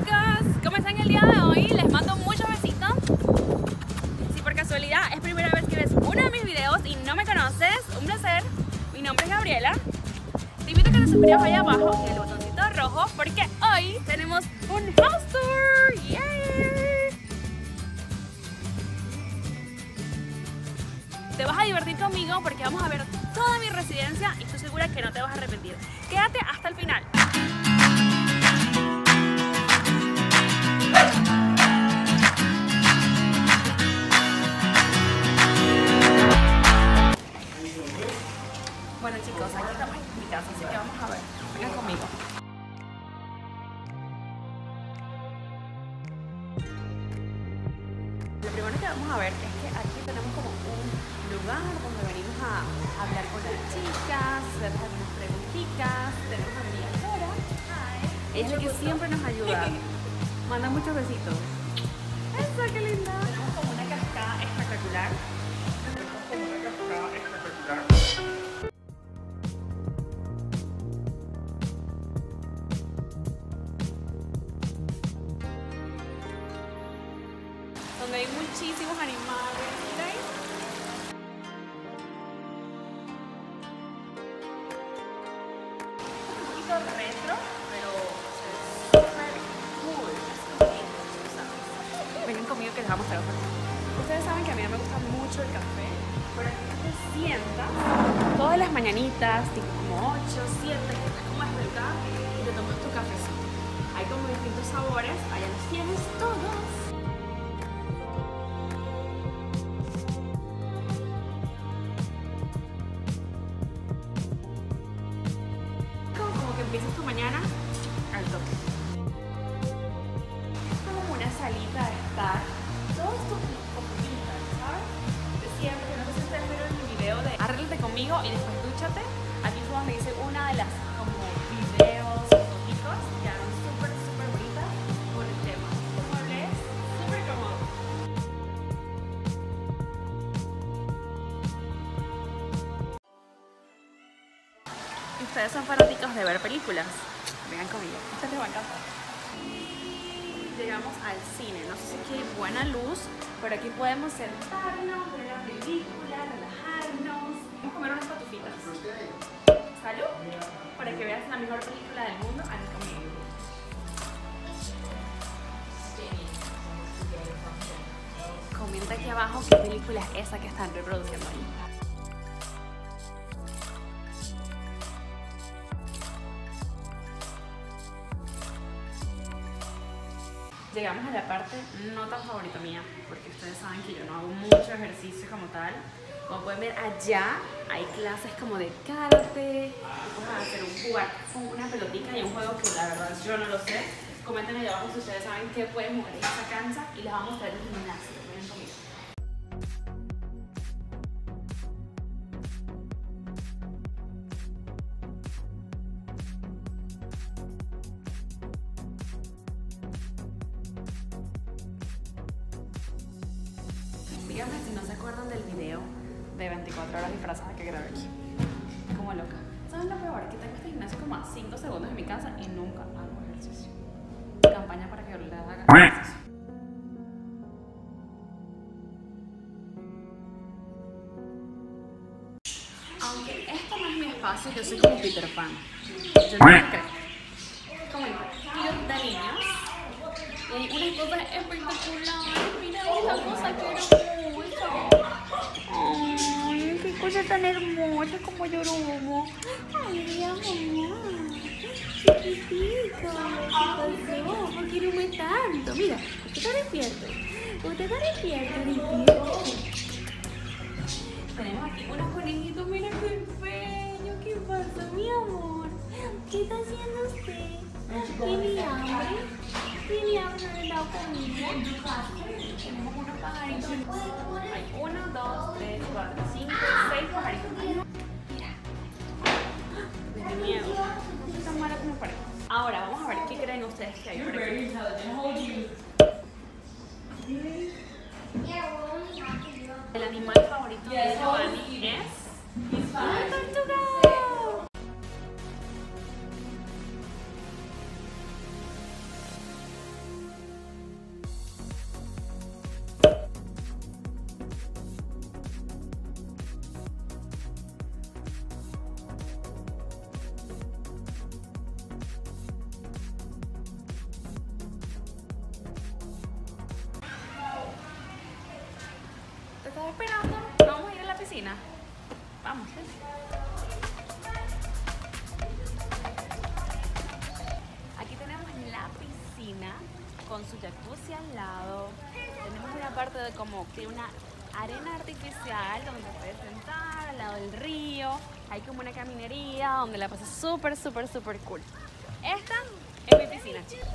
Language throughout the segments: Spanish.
chicos, ¿cómo están el día de hoy? Les mando muchos besitos. Si por casualidad es primera vez que ves uno de mis videos y no me conoces, un placer. Mi nombre es Gabriela. Te invito a que te suscribas ahí abajo en el botoncito rojo porque hoy tenemos un house tour. ¡Yay! Te vas a divertir conmigo porque vamos a ver toda mi residencia y estoy segura que no te vas a arrepentir. Quédate hasta el final. Bueno chicos, aquí estamos en mi casa, así que vamos a ver. Vengan conmigo. Lo primero que vamos a ver es que aquí tenemos como un lugar donde venimos a hablar con las chicas, hacer algunas preguntitas. Tenemos a mi amiga. Ella es la que siempre nos ayuda. Manda muchos besitos. ¡Eso, qué linda! Tenemos como una cascada espectacular. Donde hay muchísimos animales. ¿Miren? Un poquito retro, pero súper cool. Vengan conmigo que les vamos a mostrar. Ustedes saben que a mí no me gusta mucho el café, pero aquí te sientas todas las mañanitas, tipo como 8, 7, que estás como despertada y te tomas tu cafecito. Hay como distintos sabores, allá los tienes todos. Empiezas tu mañana al toque. Es como una salita de estar. Todos tus oportunidades, ¿sabes? De siempre, no sé si ustedes vieron el video de arréglate conmigo y después dúchate. Aquí fue donde hice una de las como videos o fotitos. Quedaron súper bonitas con el tema. Este mueble es súper cómodo. Ustedes son fanáticos de ver películas. Vengan conmigo, esta les va a encantar. Llegamos al cine, no sé si aquí hay buena luz, pero aquí podemos sentarnos, ver la película, relajarnos. Vamos a comer unas patufitas. Salud, para que veas la mejor película del mundo. Aquí conmigo. Comenta aquí abajo qué película es esa que están reproduciendo ahí. Llegamos a la parte no tan favorita mía, porque ustedes saben que yo no hago mucho ejercicio como tal. Como pueden ver allá, hay clases como de karate, vamos a hacer jugar con una pelotita y un juego que la verdad yo no lo sé. Comenten allá abajo si ustedes saben qué pueden jugar en esa cancha y les vamos a mostrar el gimnasio. Miren conmigo. Díganme si no se acuerdan del video de 24 horas disfrazada que grabé aquí. Como loca. ¿Saben lo peor? Que tengo este gimnasio como a 5 segundos de mi casa y nunca hago ejercicio. Campaña para que yo le haga ejercicio. Aunque esto no es mi espacio, yo soy como Peter Pan. Yo no me creo. Como el club de niños. Y hay unas cosas espectaculares. Mira esta cosa que hermosa. Ay, qué cosa tan hermosa como Yorumo. Ay, mi amor. Chiquitito. ¿Qué pasó? ¿Por qué no me tanto? Mira, usted está despierto. Usted está despierto. Tenemos aquí unos conejitos. Mira qué bello. ¿Qué pasa, mi amor? ¿Qué está haciendo usted? ¿Tiene hambre? ¿Tiene hambre de la comida? Tenemos unos pajaritos. Hay 1, 2, 3, 4, 5, 6 pajaritos. Mira. De miedo. No es tan mala como parece. Ahora vamos a ver qué creen ustedes que hay por aquí. El animal favorito de Giovanni es una tortuga. estás esperando? Vamos a ir a la piscina. Vamos. Aquí tenemos la piscina con su jacuzzi al lado. Tenemos una parte de como que una arena artificial donde te puedes sentar al lado del río. Hay como una caminería donde la pasas súper cool. Esta es mi piscina, chicos.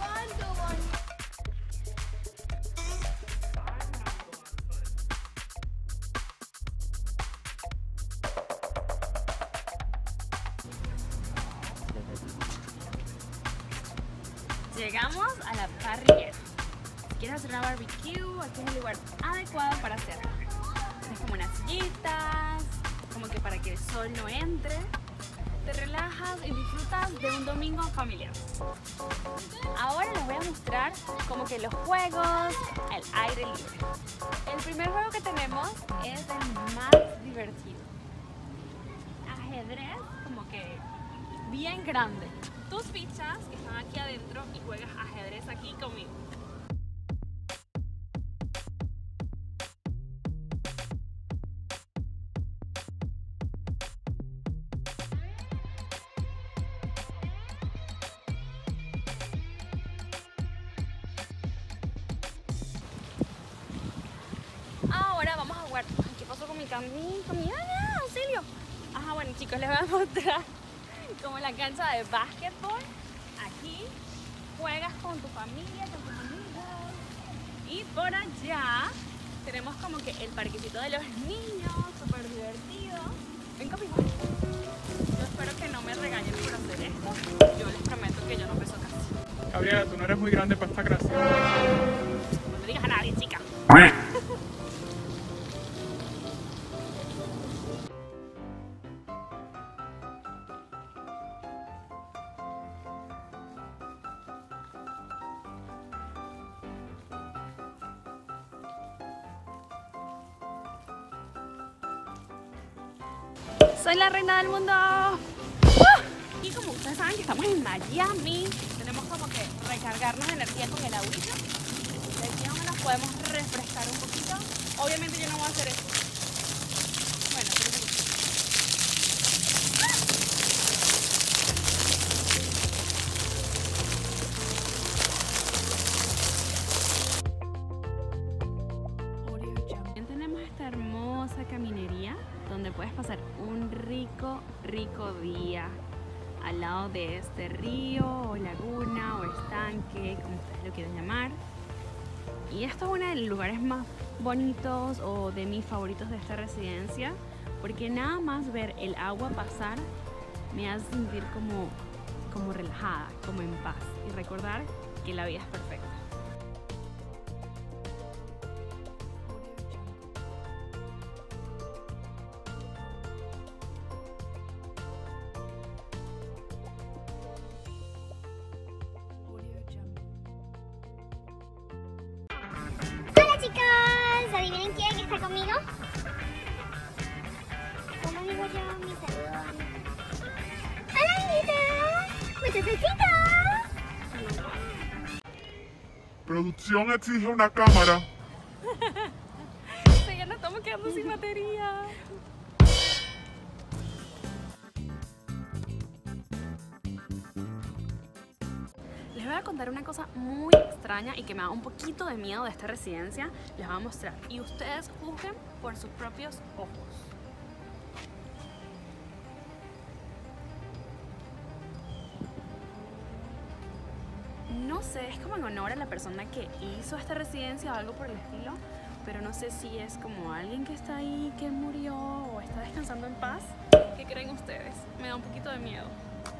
Llegamos a la parrillera. Si quieres hacer una barbecue, aquí es el lugar adecuado para hacerlo. Tienes como unas sillitas, como que para que el sol no entre. Te relajas y disfrutas de un domingo familiar. Ahora les voy a mostrar como que los juegos al aire libre. El primer juego que tenemos es el más divertido. Ajedrez, como que bien grande. Tus fichas están aquí adentro y juegas ajedrez aquí conmigo. Ahora vamos a jugar. ¿Qué pasó con mi camino? ¡Auxilio! Ajá, bueno chicos, les voy a mostrar como la cancha de básquetbol. Aquí juegas con tu familia, con tus amigos. Y por allá tenemos como que el parquecito de los niños, súper divertido. Ven conmigo. Yo espero que no me regañen por hacer esto. Yo les prometo que yo no peso casi. Gabriela, tú no eres muy grande para esta clase. No le digas a nadie, chica. Soy la reina del mundo. Y como ustedes saben que estamos en Miami, tenemos como que recargarnos de energía con el agüita. De aquí aún nos podemos refrescar un poquito. Obviamente yo no voy a hacer eso. Bueno, pero también tenemos esta hermosa caminería donde puedes pasar un rico día al lado de este río o laguna o estanque, como ustedes lo quieran llamar. Y esto es uno de los lugares más bonitos o de mis favoritos de esta residencia, porque nada más ver el agua pasar me hace sentir como relajada, como en paz y recordar que la vida es perfecta. Chicos, ¿adivinen quién está conmigo? ¿Cómo digo yo mi saludo? ¡Hola, amiguitos! ¡Muchos besitos! Producción exige una cámara. Ya nos estamos quedando sin batería. Les voy a contar una cosa muy extraña y que me da un poquito de miedo de esta residencia. Les voy a mostrar y ustedes juzguen por sus propios ojos. No sé, es como en honor a la persona que hizo esta residencia o algo por el estilo, pero no sé si es como alguien que está ahí, que murió o está descansando en paz. ¿Qué creen ustedes? Me da un poquito de miedo.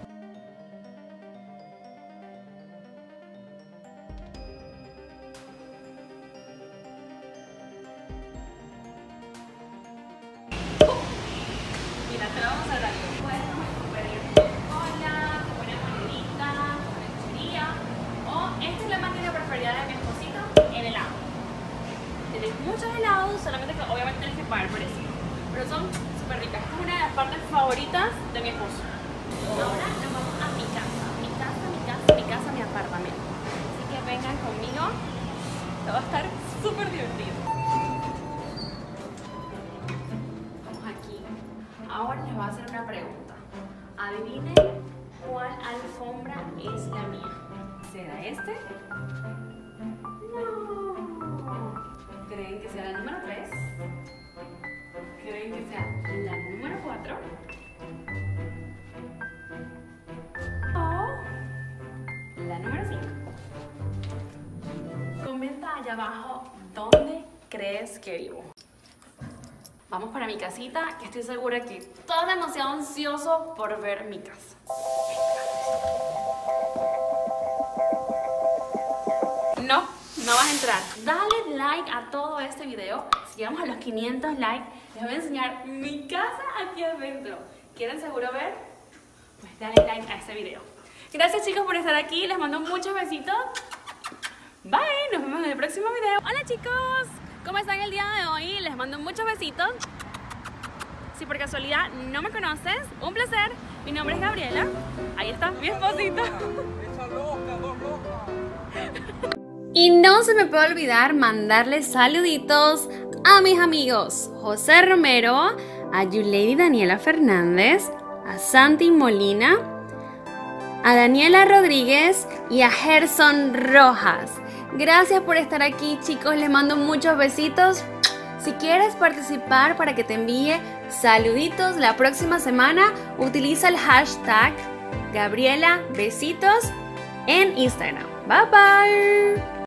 Mira, te lo vamos a dar. Puedes recuperar Coca-Cola, una monedita, una lechería, o esta es la máquina preferida de mi esposito, el helado. Tienes muchos helados, solamente que obviamente tienes que pagar por eso. Pero son súper ricas. Esta es una de las partes favoritas de mi esposo. Ahora nos vamos a mi casa. Mi apartamento. Así que vengan conmigo. Esto va a estar súper divertido. a hacer una pregunta. Adivinen cuál alfombra es la mía. ¿Será este? No. ¿Creen que sea la número 3? ¿Creen que sea la número 4? ¿O la número 5? Comenta allá abajo dónde crees que vivo. Vamos para mi casita, que estoy segura que estás demasiado ansioso por ver mi casa. No vas a entrar. Dale like a todo este video. Si llegamos a los 500 likes, les voy a enseñar mi casa aquí adentro. ¿Quieren seguro ver? Pues dale like a este video. Gracias chicos por estar aquí, les mando muchos besitos. Bye, nos vemos en el próximo video. Hola chicos, ¿cómo están el día de hoy? Les mando muchos besitos. Si por casualidad no me conoces, un placer. Mi nombre es Gabriela. Ahí está mi esposito. Esa loca, dos locas. Y no se me puede olvidar mandarles saluditos a mis amigos José Romero, a Yulady Daniela Fernández, a Santi Molina, a Daniela Rodríguez y a Gerson Rojas. Gracias por estar aquí chicos, les mando muchos besitos. Si quieres participar para que te envíe saluditos la próxima semana, utiliza el hashtag Gabriela Besitos en Instagram. Bye bye.